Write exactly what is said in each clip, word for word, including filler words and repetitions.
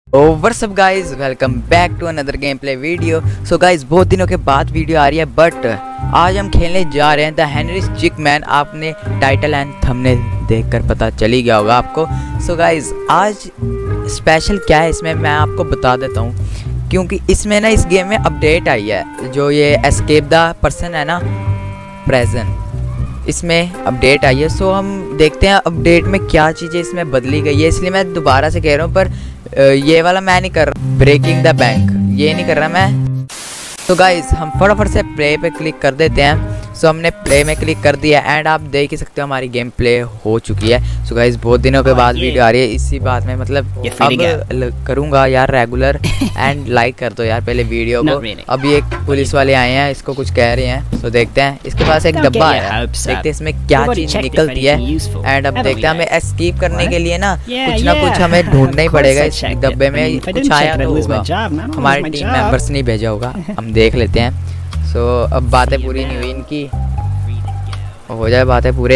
What's up guys, welcome back to another game play video. So guys, बहुत दिनों के बाद वीडियो आ रही है, बट आज हम खेलने जा रहे हैं द हेनरी चिकमैन। आपने टाइटल एंड थंबनेल देखकर पता चल ही गया होगा आपको। सो गाइस, आज स्पेशल क्या है इसमें मैं आपको बता देता हूँ, क्योंकि इसमें ना इस गेम में अपडेट आई है। जो ये एस्केप द पर्सन है ना, प्रेजेंट, इसमें अपडेट आई है। सो हम देखते हैं अपडेट में क्या चीज़ें इसमें बदली गई है। इसलिए मैं दोबारा से कह रहा हूँ, पर ये वाला मैं नहीं कर रहा, ब्रेकिंग द बैंक ये नहीं कर रहा मैं। तो गाइस, हम फटाफट से प्ले पे क्लिक कर देते हैं। सो हमने प्ले में क्लिक कर दिया एंड आप देख ही सकते हो हमारी गेम प्ले हो चुकी है। सो गाइस, बहुत दिनों के बाद वीडियो आ रही है, इसी बात में मतलब अब करूँगा यार रेगुलर। एंड लाइक कर दो यार पहले वीडियो को। अभी एक पुलिस वाले आए हैं, इसको कुछ कह रहे हैं। सो देखते हैं, इसके पास एक डब्बा है, देखते हैं इसमें क्या चीज़ निकलती है। एंड अब देखते हैं हमें एस्केप करने के लिए ना कुछ ना कुछ हमें ढूंढना ही पड़ेगा। इस डब्बे में कुछ आया तो होगा, हमारे टीम मेंबर्स नहीं भेजा होगा, हम देख लेते हैं। सो so, अब बातें पूरी नहीं हुई इनकी, हो जाए बातें पूरे।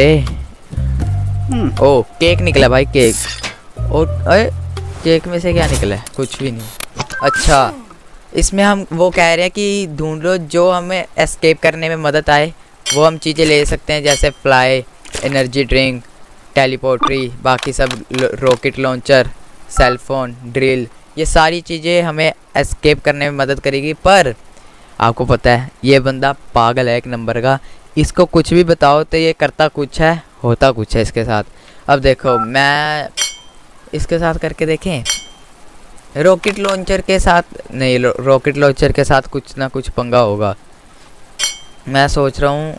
ओ केक निकला भाई, केक। और अरे केक में से क्या निकला है? कुछ भी नहीं। अच्छा, इसमें हम वो कह रहे हैं कि ढूंढ लो जो हमें एस्केप करने में मदद आए। वो हम चीज़ें ले सकते हैं, जैसे फ्लाई, एनर्जी ड्रिंक, टेलीपोर्ट्री, बाकी सब, रॉकेट लॉन्चर, सेलफोन, ड्रिल। ये सारी चीज़ें हमें एस्केप करने में मदद करेगी। पर आपको पता है ये बंदा पागल है एक नंबर का, इसको कुछ भी बताओ तो ये करता कुछ है होता कुछ है इसके साथ। अब देखो, मैं इसके साथ करके देखें, रॉकेट लॉन्चर के साथ नहीं, रॉकेट लॉन्चर के साथ कुछ ना कुछ पंगा होगा। मैं सोच रहा हूँ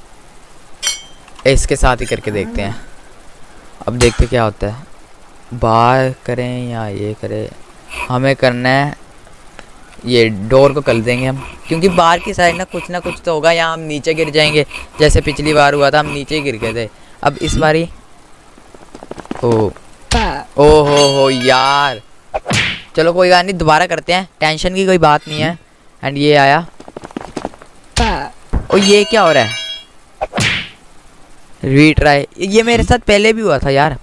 इसके साथ ही करके देखते हैं। अब देखते क्या होता है, बाहर करें या ये करें। हमें करना है ये डोर को कर देंगे हम, क्योंकि बाहर की साइड ना कुछ ना कुछ तो होगा, यहाँ हम नीचे गिर जाएंगे। जैसे पिछली बार हुआ था, हम नीचे गिर गए थे। अब इस बारी ओ ओ हो हो यार, चलो कोई बात नहीं, दोबारा करते हैं, टेंशन की कोई बात नहीं है। एंड ये आया, ओ ये क्या हो रहा है? रीट्राई, ये मेरे साथ पहले भी हुआ था यार।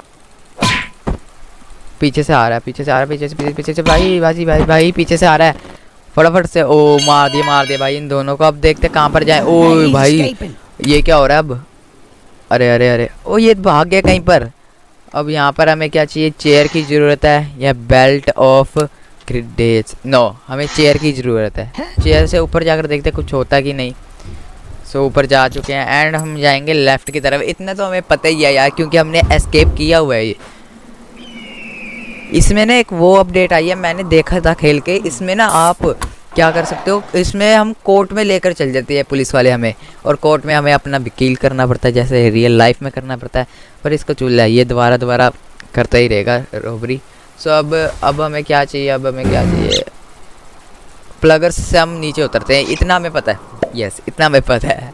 पीछे से आ रहा है, पीछे से आ रहा है, पीछे से पीछे, पीछे से भाई भाई भाई भाई पीछे से आ रहा है। फटाफट से ओ मार दिए मार दिए भाई इन दोनों को। अब देखते कहाँ पर जाए। ओ भाई ये क्या हो रहा है अब? अरे अरे अरे, ओ ये भाग गया कहीं पर। अब यहाँ पर हमें क्या चाहिए? चेयर की ज़रूरत है या बेल्ट ऑफ ग्रेडेज? नो, हमें चेयर की ज़रूरत है। चेयर से ऊपर जाकर देखते कुछ होता कि नहीं। सो ऊपर जा चुके हैं एंड हम जाएंगे लेफ़्ट की तरफ। इतना तो हमें पता ही है यार, क्योंकि हमने एस्केप किया हुआ है। ये इसमें ना एक वो अपडेट आई है, मैंने देखा था खेल के। इसमें ना आप क्या कर सकते हो, इसमें हम कोर्ट में लेकर चल जाती है पुलिस वाले हमें, और कोर्ट में हमें अपना वकील करना पड़ता है, जैसे रियल लाइफ में करना पड़ता है। पर इसको चूल्हा ये दोबारा दोबारा करता ही रहेगा रॉबरी। सो अब अब हमें क्या चाहिए? अब हमें क्या चाहिए? प्लगर्स से हम नीचे उतरते हैं, इतना हमें पता है। यस, इतना हमें पता है,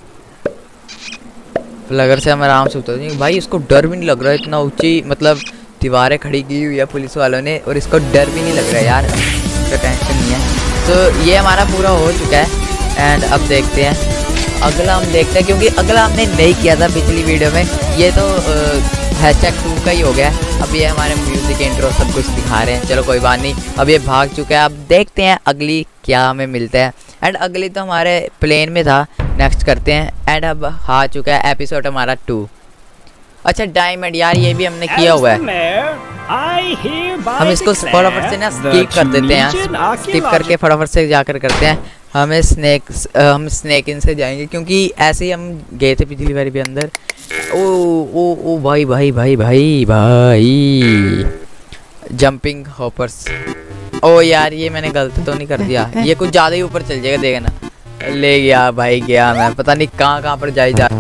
प्लगर से हम आराम से उतरते हैं। भाई इसको डर भी नहीं लग रहा है, इतना ऊँची मतलब दीवारें खड़ी की हुई है पुलिस वालों ने, और इसको डर भी नहीं लग रहा है यार, इसका टेंशन नहीं है। तो ये हमारा पूरा हो चुका है एंड अब देखते हैं अगला। हम देखते हैं, क्योंकि अगला हमने नहीं किया था पिछली वीडियो में। ये तो हैशटैग टू का ही हो गया। अब ये हमारे म्यूज़िक इंट्रो सब कुछ दिखा रहे हैं। चलो कोई बात नहीं, अब ये भाग चुका है। अब देखते हैं अगली क्या हमें मिलता है। एंड अगली तो हमारे प्लेन में था, नेक्स्ट करते हैं। एंड अब आ चुका है एपिसोड हमारा टू। अच्छा डायमंड यार, ये भी हमने किया हुआ है। हम इसको फटाफट से ना स्किप कर देते हैं, स्किप करके फटाफट से जाकर करते हैं। हमें स्नेक हम स्नेक इन से जाएंगे, क्योंकि ऐसे ही हम गए थे पिछली बार भी अंदर। ओ ओ ओ भाई भाई भाई भाई भाई जंपिंग हॉपर्स। ओ यार ये मैंने गलत तो नहीं कर दिया? ये कुछ ज़्यादा ही ऊपर चल जाएगा, देखना। ले गया भाई, गया मैं पता नहीं कहाँ कहाँ पर जाए जा।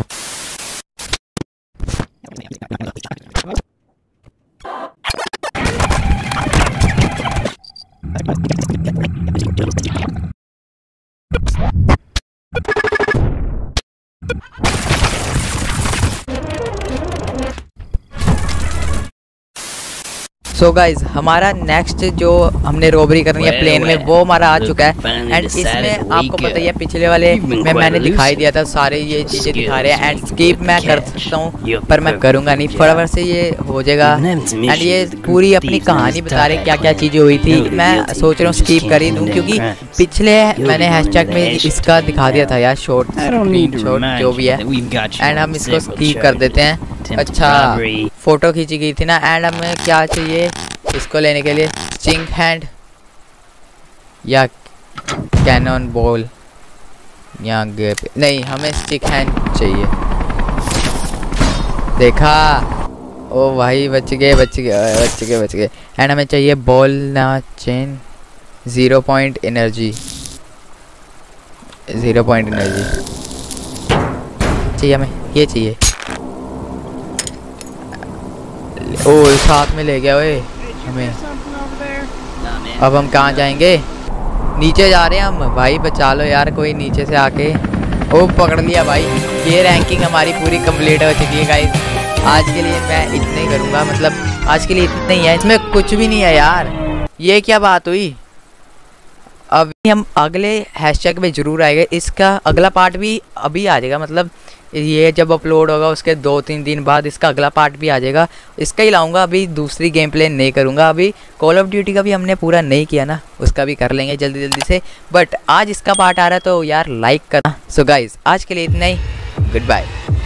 सो सो गाइज हमारा नेक्स्ट जो हमने रॉबरी करनी है प्लेन में वो हमारा आ चुका है। एंड इसमें आपको पता ही है पिछले वाले में मैंने दिखाई दिया था सारे ये चीज़ें दिखा रहे हैं। एंड स्किप मैं कर सकता हूँ पर मैं करूँगा नहीं, फटाफट से ये हो जाएगा। एंड ये पूरी अपनी कहानी बता रहे क्या क्या चीज़ें हुई थी। मैं सोच रहा हूँ स्किप कर ही दूँ क्योंकि पिछले मैंने हैशटैग में इसका दिखा दिया था यार, शॉर्ट शॉर्ट जो भी है। एंड हम इसको स्किप कर देते हैं। अच्छा फोटो खींची गई थी ना। एंड हमें क्या चाहिए इसको लेने के लिए, स्टिंग हैंड या कैनन बॉल या गेप, नहीं हमें स्टिक हैंड चाहिए। देखा, ओ भाई बच गए बच गए बच गए बच गए। एंड हमें चाहिए बॉल ना chain, zero point energy, zero point energy चाहिए हमें, ये चाहिए। ओ साथ में ले गया ओए हमें। अब हम कहाँ जाएंगे? नीचे जा रहे हैं हम। भाई बचा लो यार कोई नीचे से आके। ओ पकड़ लिया भाई। ये रैंकिंग हमारी पूरी कंप्लीट हो चुकी है गाइस। आज के लिए मैं इतना ही करूँगा, मतलब आज के लिए इतना ही है, इसमें कुछ भी नहीं है यार। ये क्या बात हुई? अभी हम अगले हैशटैग में ज़रूर आएगा, इसका अगला पार्ट भी अभी आ जाएगा। मतलब ये जब अपलोड होगा उसके दो तीन दिन बाद इसका अगला पार्ट भी आ जाएगा। इसका ही लाऊंगा, अभी दूसरी गेम प्ले नहीं करूँगा। अभी कॉल ऑफ ड्यूटी का भी हमने पूरा नहीं किया ना, उसका भी कर लेंगे जल्दी जल्दी से। बट आज इसका पार्ट आ रहा है तो यार लाइक करना। सो गाइज आज के लिए इतना ही, गुड बाय।